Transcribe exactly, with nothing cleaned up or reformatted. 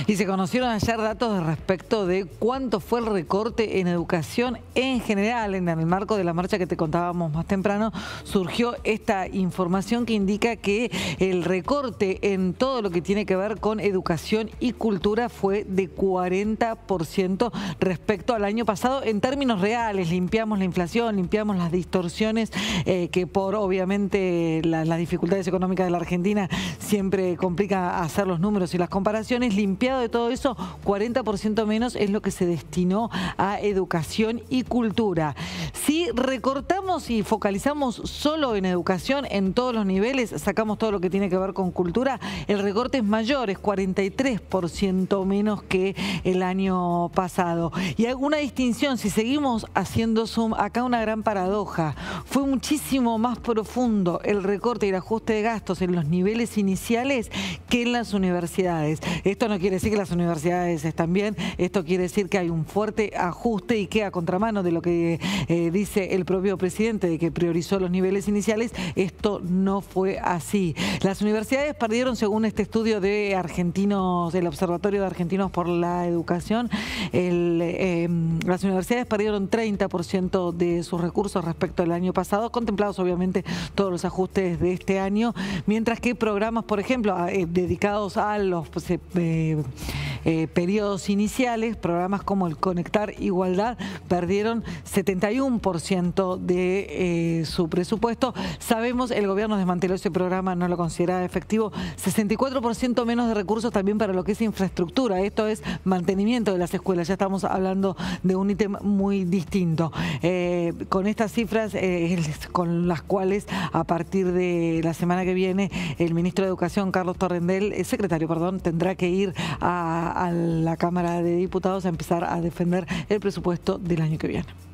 Y se conocieron ayer datos respecto de cuánto fue el recorte en educación en general. En el marco de la marcha que te contábamos más temprano, surgió esta información que indica que el recorte en todo lo que tiene que ver con educación y cultura fue de cuarenta por ciento respecto al año pasado en términos reales. Limpiamos la inflación, limpiamos las distorsiones eh, que por obviamente la, las dificultades económicas de la Argentina siempre complica hacer los números y las comparaciones. Limpiado de todo eso, cuarenta por ciento menos es lo que se destinó a educación y cultura. Si recortamos y focalizamos solo en educación en todos los niveles, sacamos todo lo que tiene que ver con cultura, el recorte es mayor, es cuarenta y tres por ciento menos que el año pasado. Y alguna distinción, si seguimos haciendo zoom, acá una gran paradoja. Fue muchísimo más profundo el recorte y el ajuste de gastos en los niveles iniciales que en las universidades. Esto no quiere decir que las universidades están bien, esto quiere decir que hay un fuerte ajuste y que a contramano de lo que eh, dice el propio presidente de que priorizó los niveles iniciales, esto no fue así. Las universidades perdieron, según este estudio de argentinos, del Observatorio de Argentinos por la Educación, el, eh, las universidades perdieron treinta por ciento de sus recursos respecto al año pasado, contemplados obviamente todos los ajustes de este año, mientras que programas, por ejemplo, eh, dedicados a los pues, eh, eh, periodos iniciales, programas como el Conectar Igualdad, perdieron setenta y uno por ciento de eh, su presupuesto. Sabemos, el gobierno desmanteló ese programa, no lo consideraba efectivo. sesenta y cuatro por ciento menos de recursos también para lo que es infraestructura. Esto es mantenimiento de las escuelas. Ya estamos hablando de un ítem muy distinto. Eh, con estas cifras, eh, con las cuales a partir de la semana que viene el ministro de Educación, Carlos Torrendel, el secretario, perdón, tendrá que ir a, a la Cámara de Diputados a empezar a defender el presupuesto del año que viene.